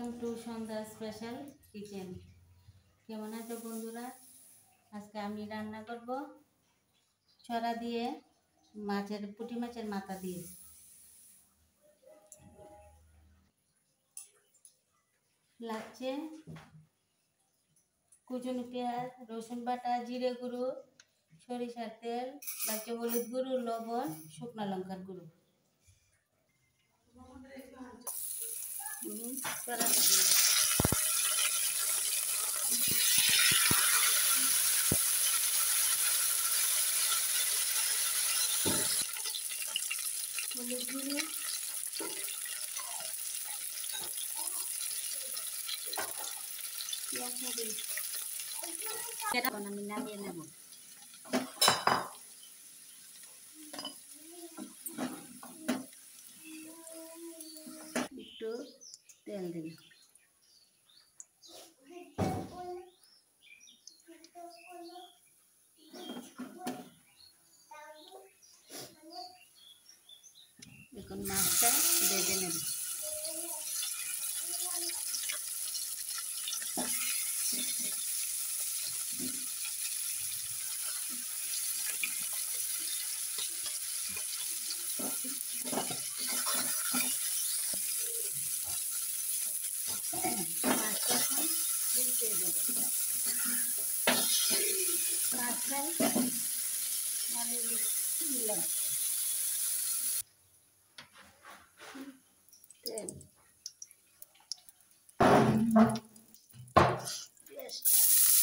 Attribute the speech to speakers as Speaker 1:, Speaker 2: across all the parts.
Speaker 1: Welcome to Sandhya special kitchen. কেমন আছো বন্ধুরা? আজকে আমি রান্না করব ছড়া দিয়ে পুঁটি মাছের মাথা দিয়ে। লাগছে কুচনো পেঁয়াজ, রসুন বাটা, জিরে গুঁড়ো, সরিষার তেল, লাগছে হলুদ গুঁড়ো, লবণ, শুকনো লঙ্কার গুঁড়ো। ছড়াটা দিলাম। হলুদ গুঁড়ো, আমি নামিয়ে নেব। একটু তেল দিন। এখন মাছটা ভেজে নেব। মাছটা এখন উল্টে দেব। মাছটা মানে দিলাম তেল, পেঁয়াজটা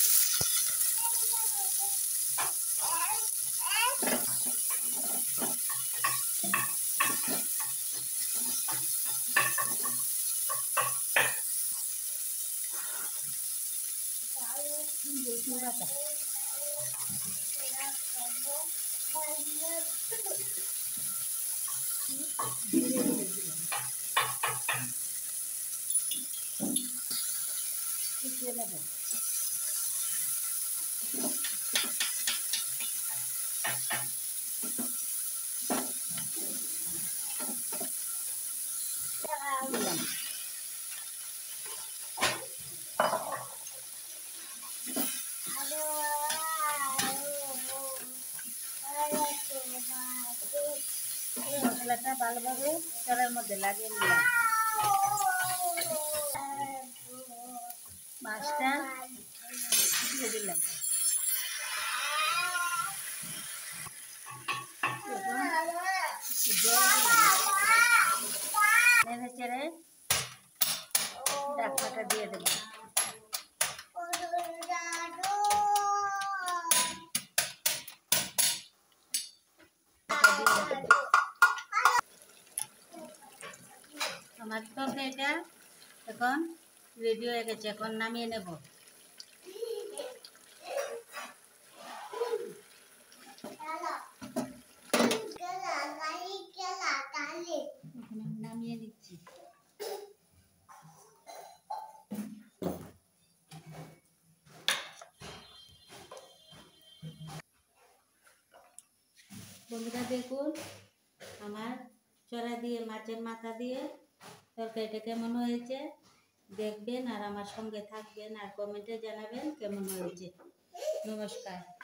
Speaker 1: রসুন বাটা, জিরে গুঁড়ো দিলাম, কুচিয়ে নেব। দিলাম মশলাটা ভালোভাবে কড়াইয়ের মধ্যে লাগিয়ে নিলাম। মাছটা দিয়ে দিলাম। নেড়ে চেড়ে ঢাকনাটা দিয়ে দেব। আমার তরকারিটা এখন রেডি হয়ে গেছে, এখন নামিয়ে নেব। নামিয়ে নিচ্ছি। বন্ধুরা দেখুন আমার চড়া দিয়ে মাছের মাথা দিয়ে তরকারিটা কেমন হয়েছে দেখবেন, আর আমার সঙ্গে থাকবেন, আর কমেন্টে জানাবেন কেমন হয়েছে। নমস্কার।